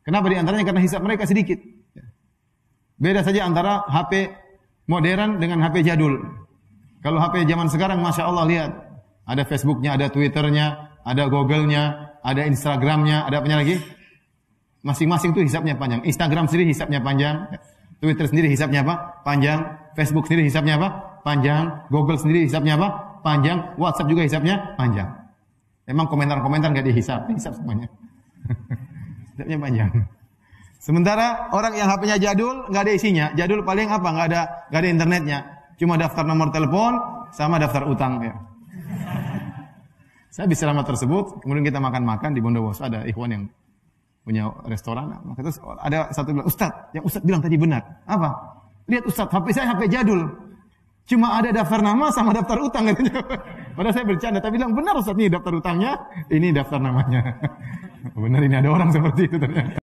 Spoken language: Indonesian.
Kenapa di antaranya? Karena hisab mereka sedikit. Beda saja antara HP modern dengan HP jadul. Kalau HP zaman sekarang, Masya Allah, lihat. Ada Facebooknya, ada Twitternya, ada Google-nya, ada Instagram-nya, ada apanya lagi? Masing-masing itu hisabnya panjang. Instagram sendiri hisabnya panjang. Twitter sendiri hisabnya apa? Panjang. Facebook sendiri hisabnya apa? Panjang. Google sendiri hisabnya apa? Panjang. WhatsApp juga hisabnya panjang. Memang komentar-komentar nggak dihisab. Hisab semuanya. Hisabnya panjang. Sementara orang yang HP-nya jadul, nggak ada isinya. Jadul paling apa? Nggak ada internetnya. Cuma daftar nomor telepon sama daftar utang. Ya. Saya bisa lama tersebut. Kemudian kita makan-makan di Bondowoso. Ada ikhwan yang punya restoran. Maka terus ada satu bilang, Ustaz, yang Ustaz bilang tadi benar. Apa? Lihat Ustaz, HP saya HP jadul. Cuma ada daftar nama sama daftar utang. Padahal saya bercanda. Tapi bilang, benar Ustaz, ini daftar utangnya, ini daftar namanya. Benar, ini ada orang seperti itu ternyata.